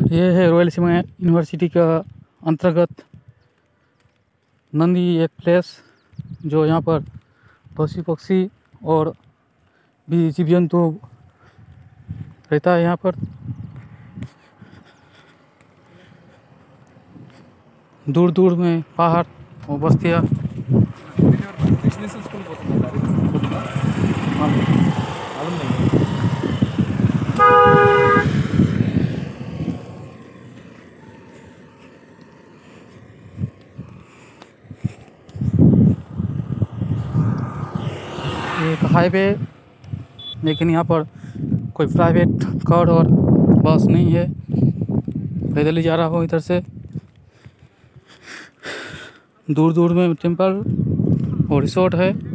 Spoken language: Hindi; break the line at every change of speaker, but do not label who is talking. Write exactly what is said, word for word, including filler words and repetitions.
ये है रॉयल सीमा यूनिवर्सिटी का अंतर्गत नंदी एक प्लेस, जो यहाँ पर पशु पक्षी और भी जीव जंतु रहता है। यहाँ पर दूर दूर में पहाड़ और बस्तियाँ। एक हाईवे, लेकिन यहाँ पर कोई प्राइवेट कार और बस नहीं है, पैदल ही जा रहा हो इधर से। दूर दूर में टेम्पल और रिसोर्ट है।